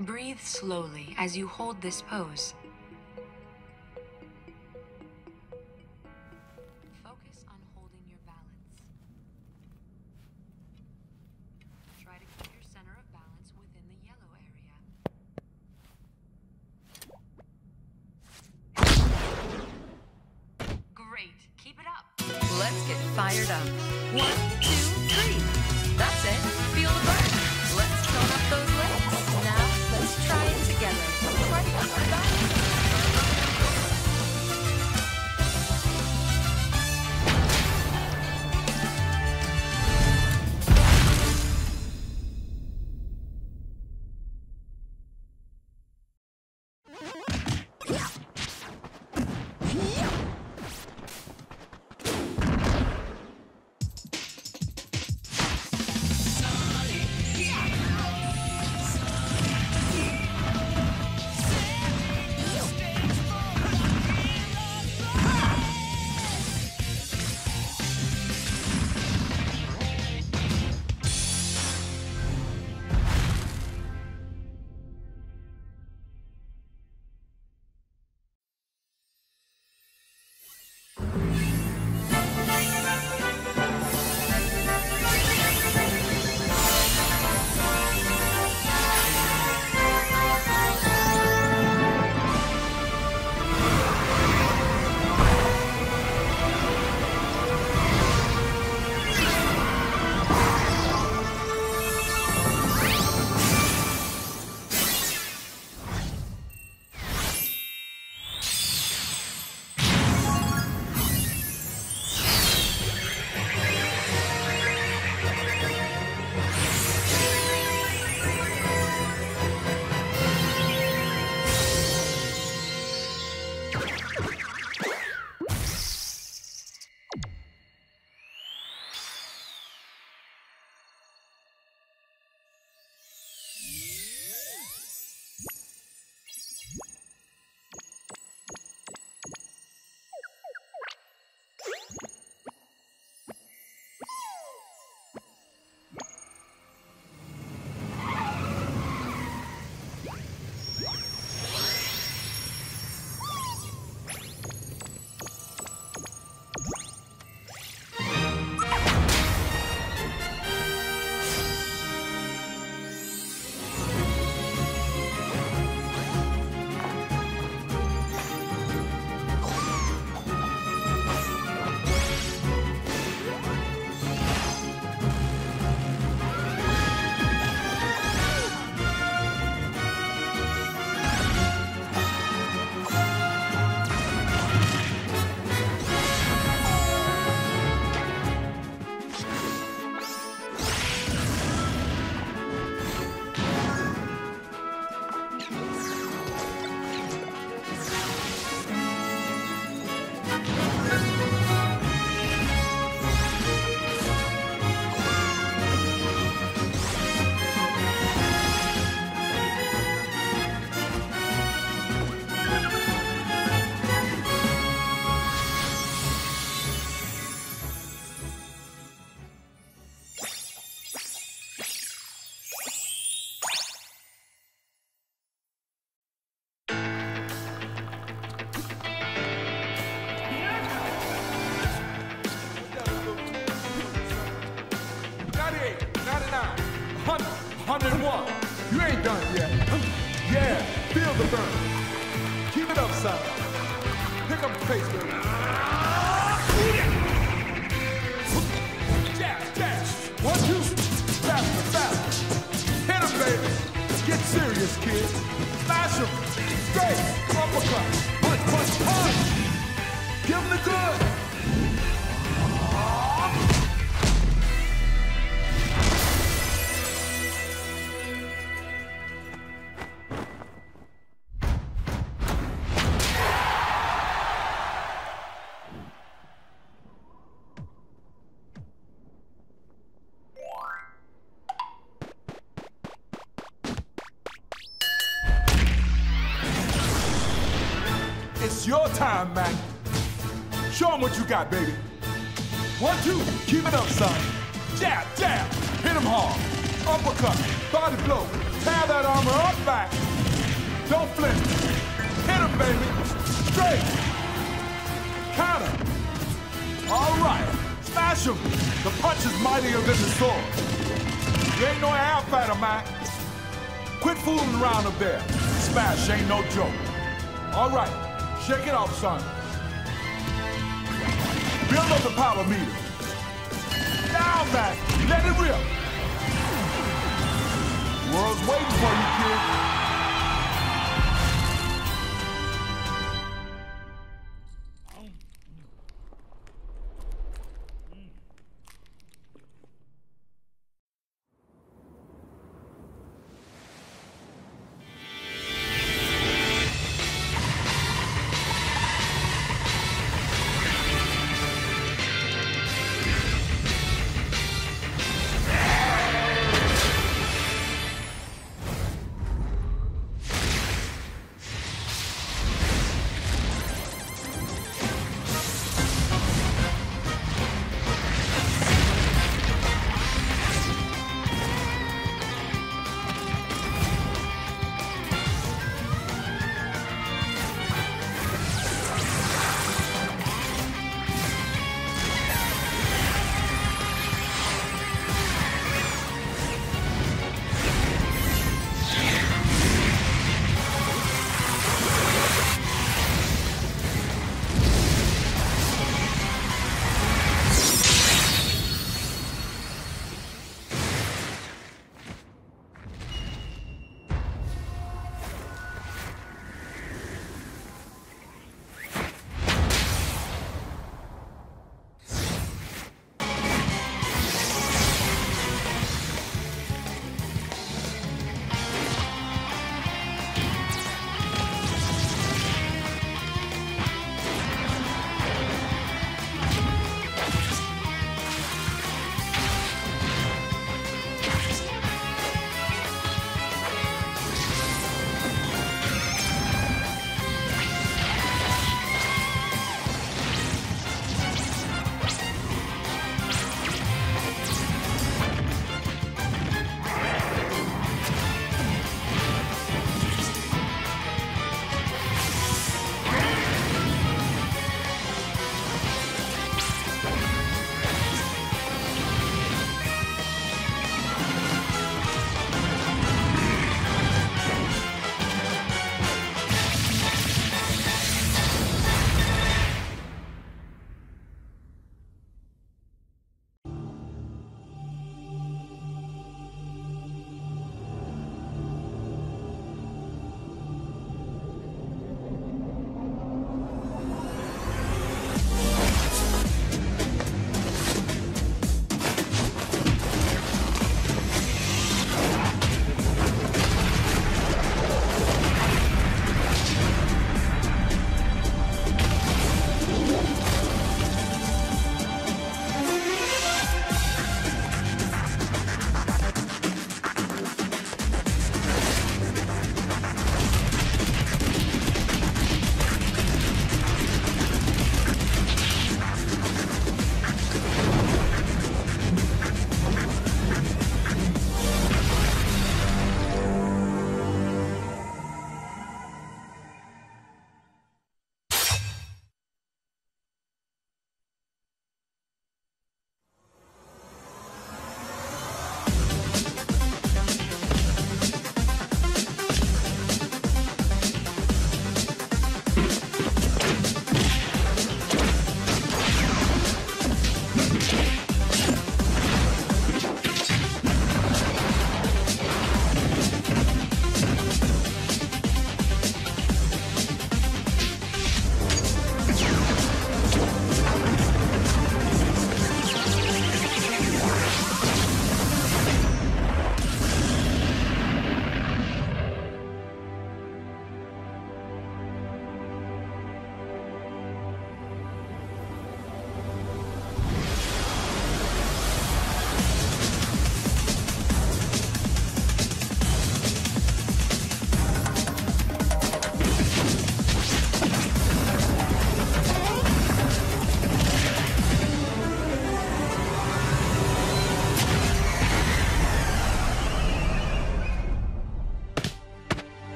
Breathe slowly as you hold this pose. Focus on holding your balance. Try to keep your center of balance within the yellow area. Great. Keep it up. Let's get fired up. 1, 2, 3. That's it. Feel the burn. Let's tone up those legs. Now, let's try it together. Try to keep your balance. You ain't done yet. Yeah, feel the burn. Keep it up, son. Pick up the pace, baby. Jab, jab. 1, 2. Faster, faster. Hit him, baby. Get serious, kid. Smash him. Straight. Uppercut. Punch, punch, punch. Give him the good. It's your time, Mac. Show him what you got, baby. 1, 2, keep it up, son. Jab, jab, hit him hard. Uppercut. Body blow. Tear that armor up back. Don't flinch. Hit him, baby. Straight. Counter. All right. Smash him. The punch is mightier than the sword. You ain't no air fighter, man. Quit fooling around up there. Smash ain't no joke. All right. Shake it off, son. Build up the power meter. Now, man. Let it rip. World's waiting for you, kid.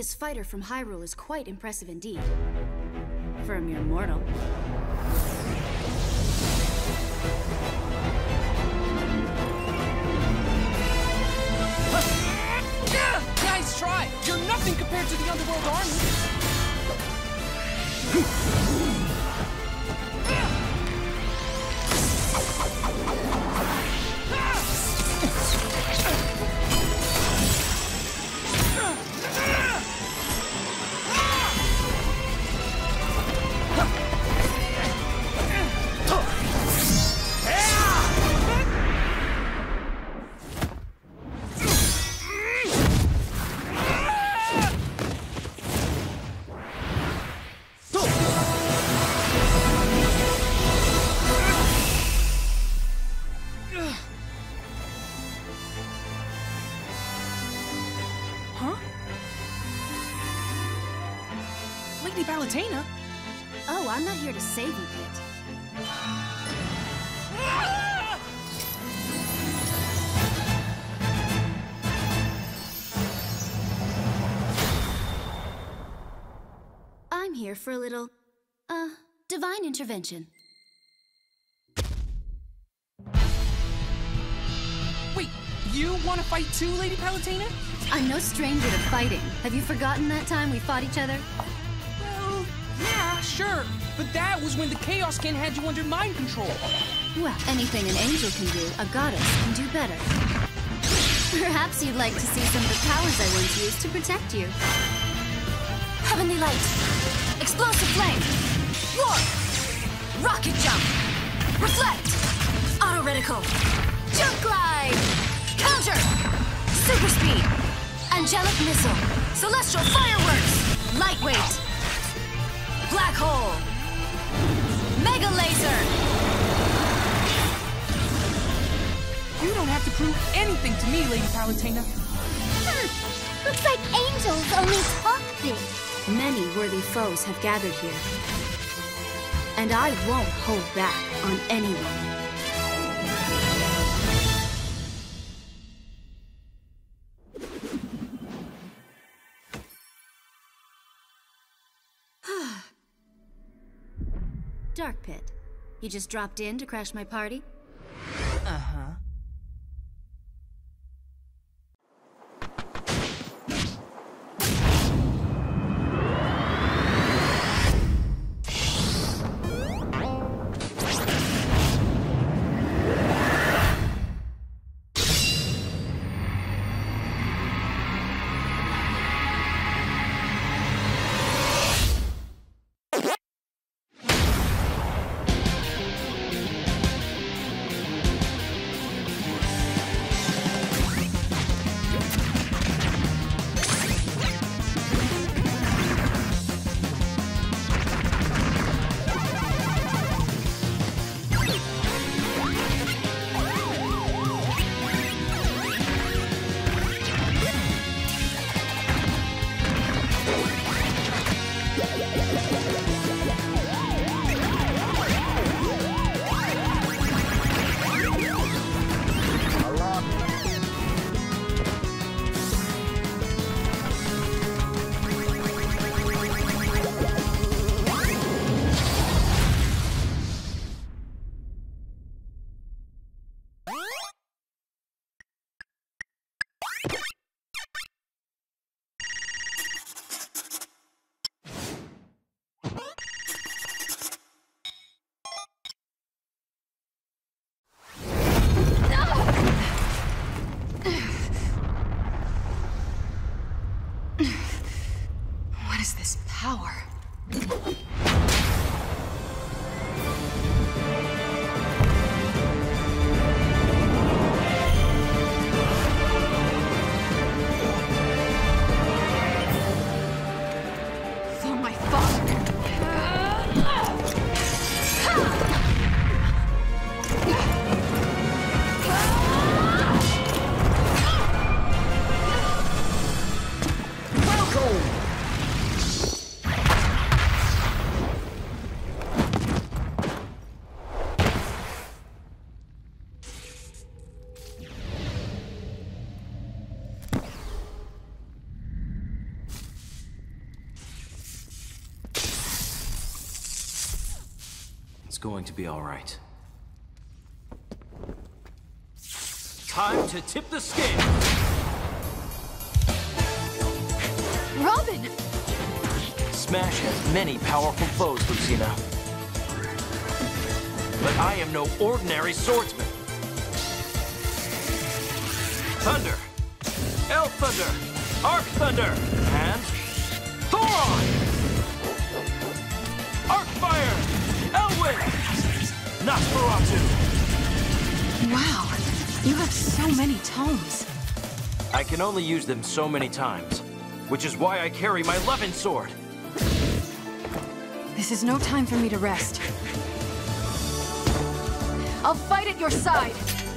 This fighter from Hyrule is quite impressive indeed. For a mere mortal. Nice try! You're nothing compared to the Underworld army! Lady Palutena? Oh, I'm not here to save you, Pit. I'm here for a little, divine intervention. Wait, you want to fight too, Lady Palutena? I'm no stranger to fighting. Have you forgotten that time we fought each other? Well, yeah, sure. But that was when the Chaos King had you under mind control. Well, anything an angel can do, a goddess can do better. Perhaps you'd like to see some of the powers I once used to protect you. Heavenly Light, Explosive Flame, Warp, Rocket Jump, Reflect, Auto Reticle, Jump Glide, Counter, Super Speed, Angelic Missile, Celestial Fireworks, Lightweight, Black Hole, Mega Laser. You don't have to prove anything to me, Lady Palutena. Looks like angels only talk big. Many worthy foes have gathered here. And I won't hold back on anyone. Dark Pit, you just dropped in to crash my party? Uh-huh. going to be all right. Time to tip the scale! Robin! Smash has many powerful foes, Lucina. But I am no ordinary swordsman. Thunder! Elf Thunder! Arc Thunder! And... Thoron! Arcfire! Elwind! Nosferatu! Wow, you have so many tomes. I can only use them so many times, which is why I carry my Levin sword. This is no time for me to rest. I'll fight at your side.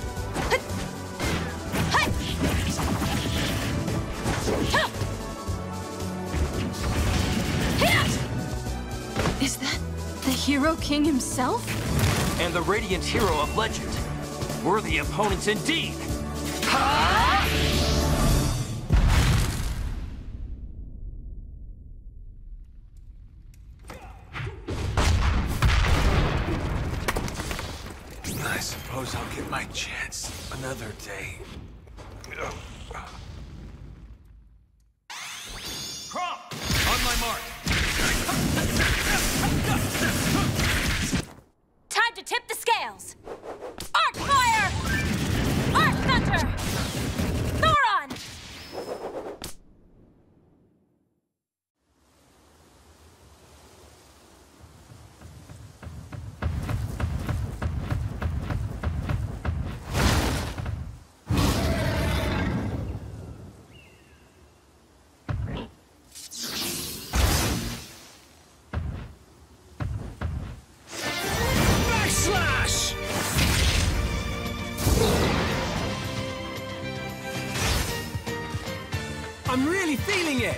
Is that the Hero King himself? And the Radiant Hero of Legend. Worthy opponents indeed! I suppose I'll get my chance another day. Crop! On my mark! Time to tip the scales! Arc fire! Arc thunder! Thoron! Backslash! I'm really feeling it!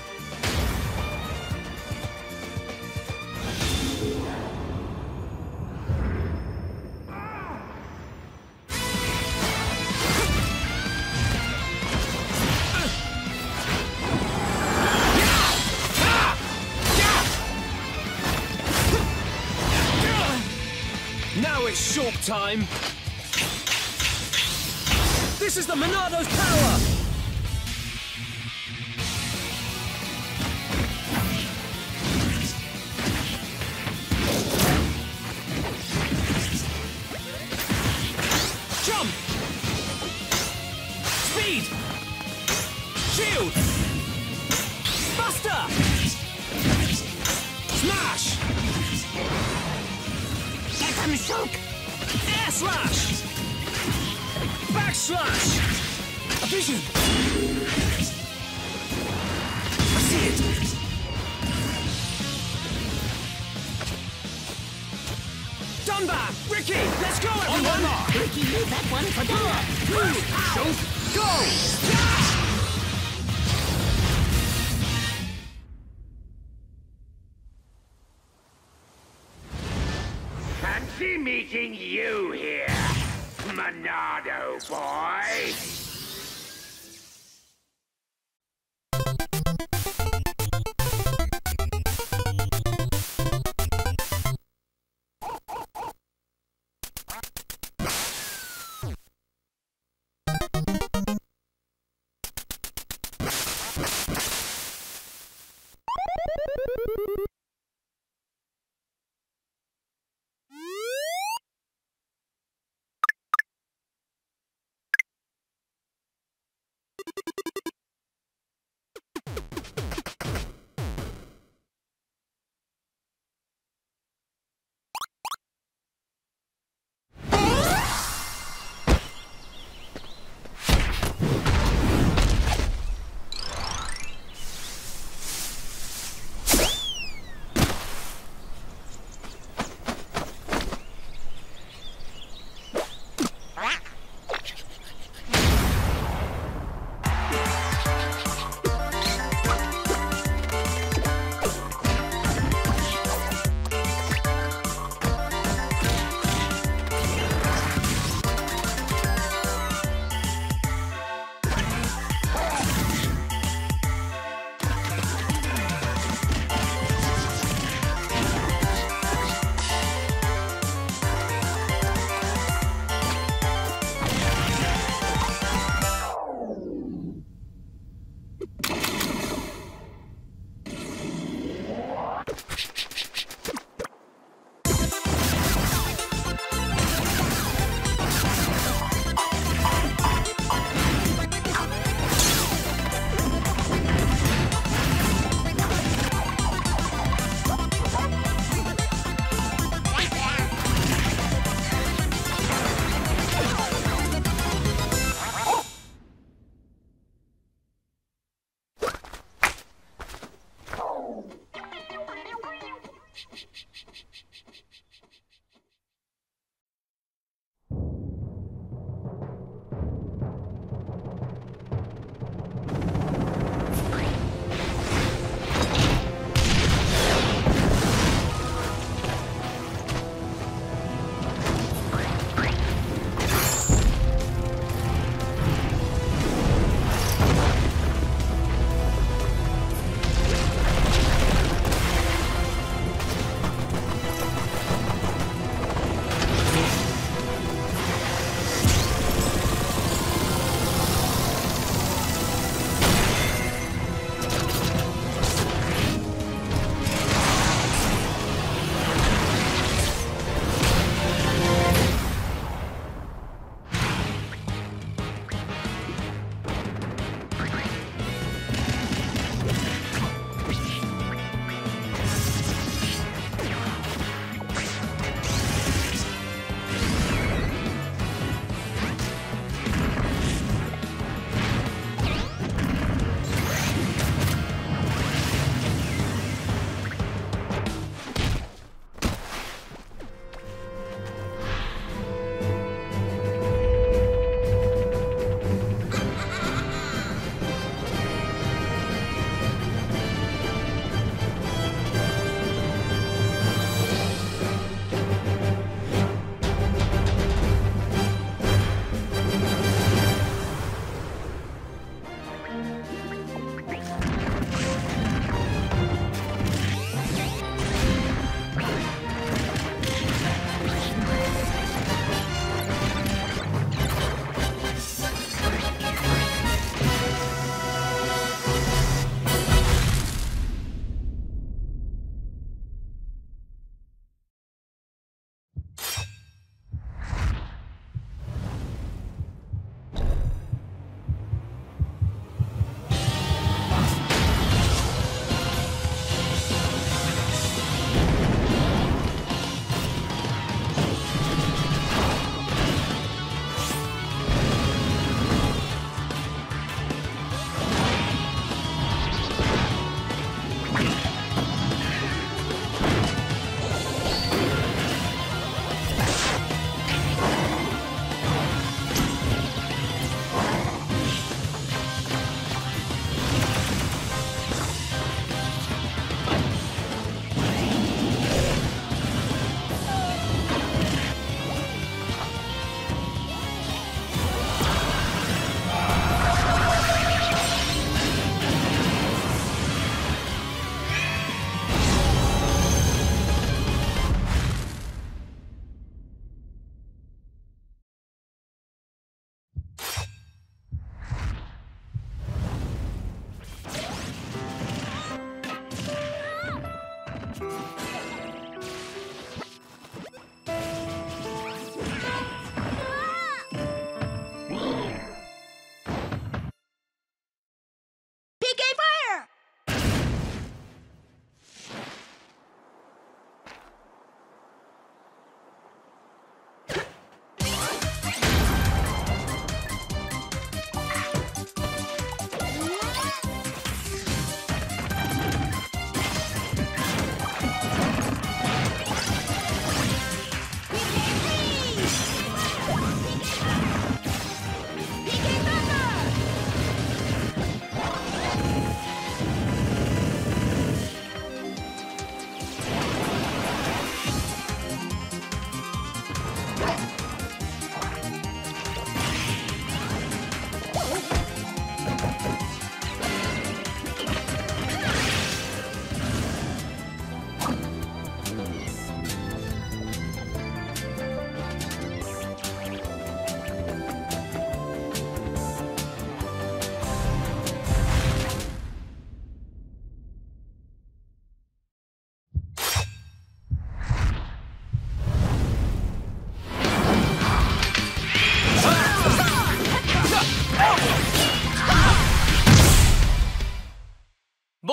Now it's short time! This is the Monado's power! Jump! Speed! Shield! Buster! Smash! Shock! Air slash! Backslash! A vision! I see it! Dunbar! Ricky! Let's go, everyone! Ricky, leave that one for Dora! Shoot! Go! Fancy meeting you here, Monado boy!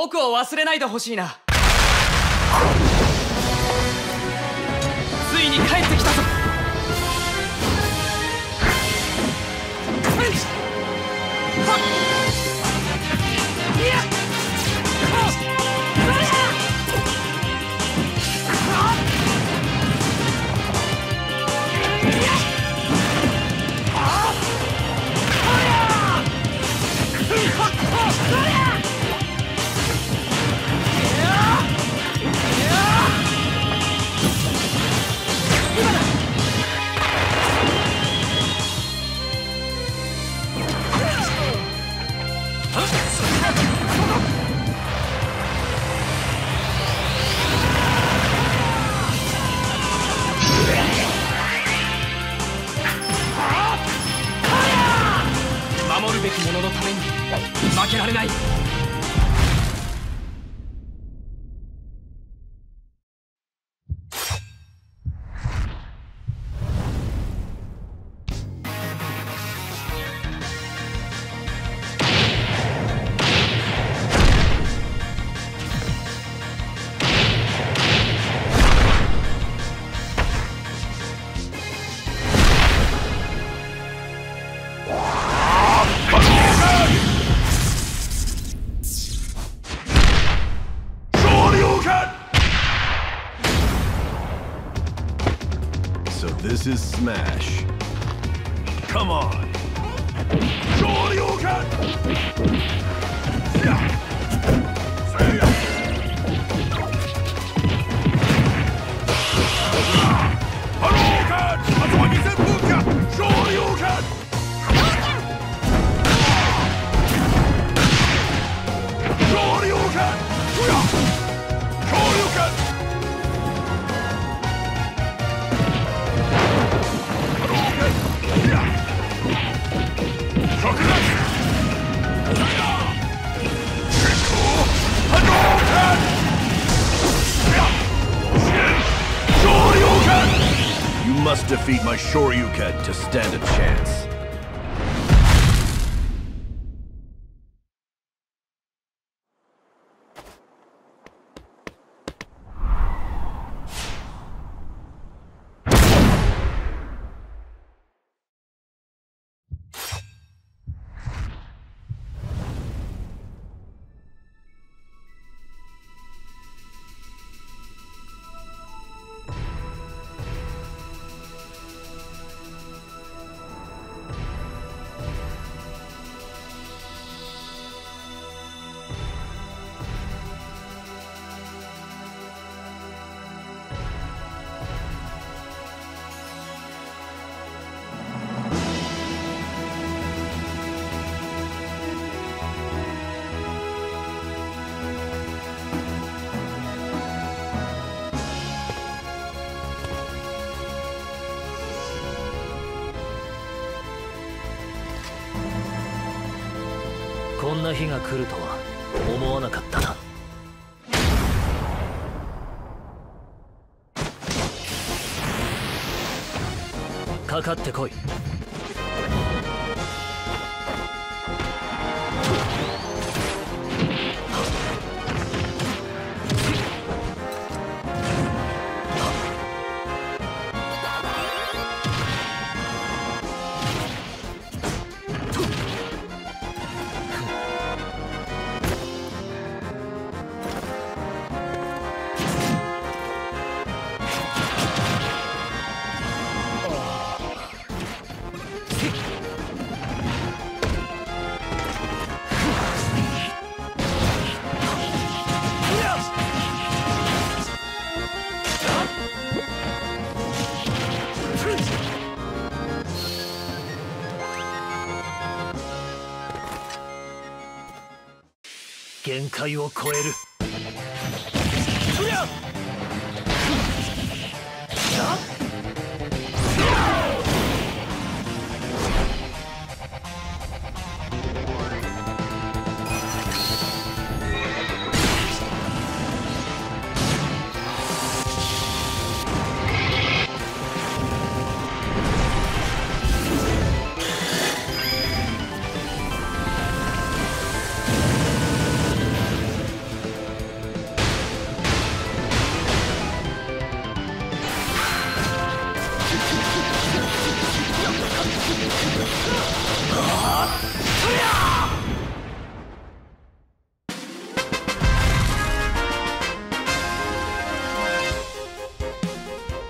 僕を忘れないでほしいな。ついに帰ってきたぞ。守るべき者のために負けられない。 This is Smash. Come on. Shoryuken! Hadouken! Hatsumaki Senpuka! Shoryuken! Shoryuken! Shoryuken! You must defeat my Shoryuken to stand a chance. 「こんな日が来るとは思わなかったな」。かかってこい。限界を超える。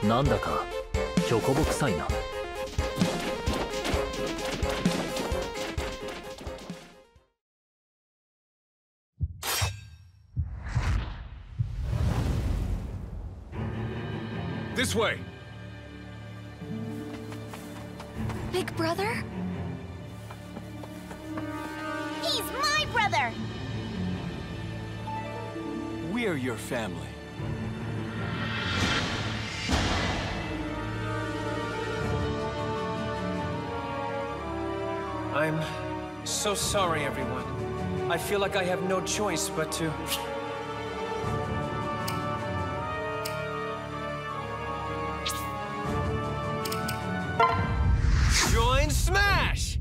なんだかチョコボ臭いな。 This way. Big brother? He's my brother! We're your family. I'm so sorry, everyone. I feel like I have no choice but to... join Smash!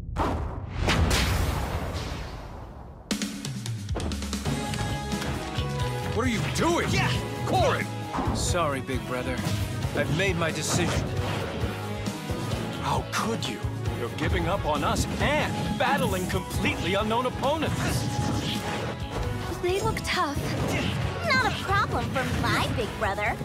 What are you doing? Yeah! Corrin! Sorry, big brother. I've made my decision. How could you? You're giving up on us and battling completely unknown opponents. They look tough. Not a problem for my big brother.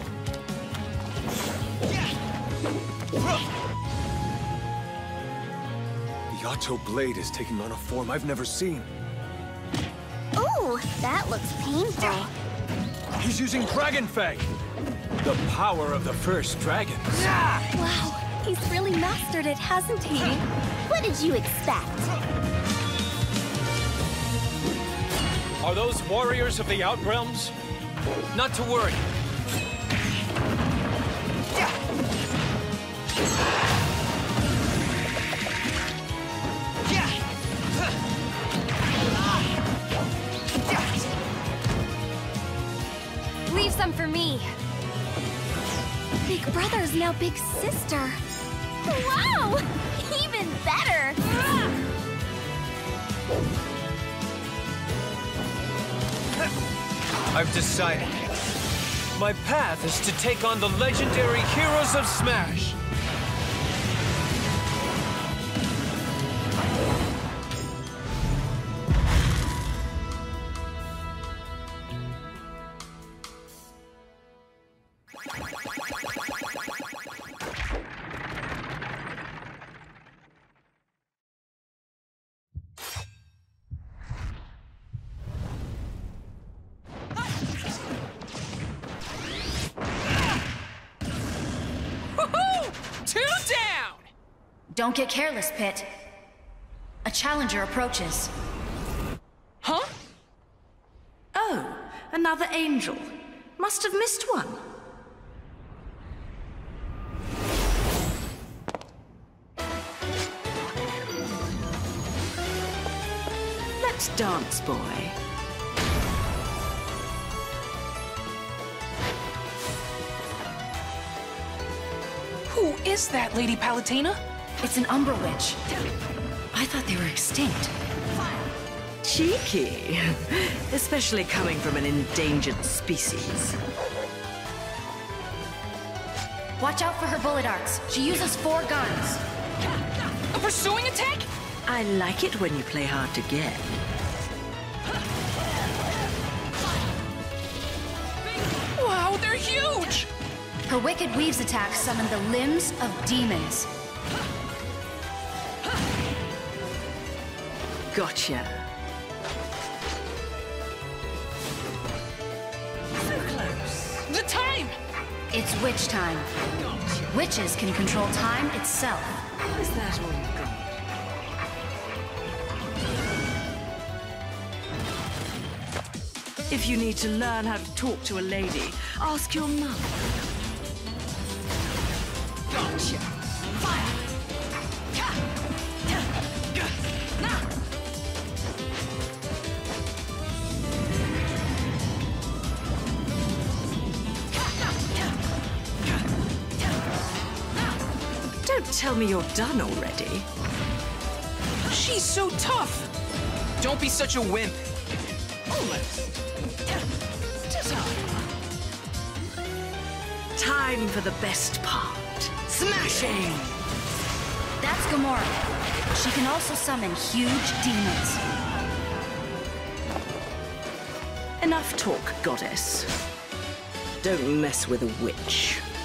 The Yato Blade is taking on a form I've never seen. Ooh, that looks painful. He's using Dragon Fang, the power of the first dragon. Wow, he's really mastered it, hasn't he? What did you expect? Are those warriors of the Outrealms? Not to worry. Leave some for me. Big brother's now big sister. Wow! Even better! I've decided. My path is to take on the legendary heroes of Smash. Don't get careless, Pit. A challenger approaches. Huh? Oh, another angel. Must have missed one. Let's dance, boy. Who is that, Lady Palutena? It's an Umbra Witch. I thought they were extinct. Cheeky. Especially coming from an endangered species. Watch out for her bullet arcs. She uses 4 guns. A pursuing attack? I like it when you play hard to get. Wow, they're huge! Her Wicked Weaves attack summon the limbs of demons. Gotcha. So close. The time! It's witch time. Witches can control time itself. Is that all you've got? If you need to learn how to talk to a lady, ask your mum. Gotcha! Fire! Don't tell me you're done already. She's so tough! Don't be such a wimp. Almost. Time for the best part. Smashing! That's Gamora. She can also summon huge demons. Enough talk, goddess. Don't mess with a witch.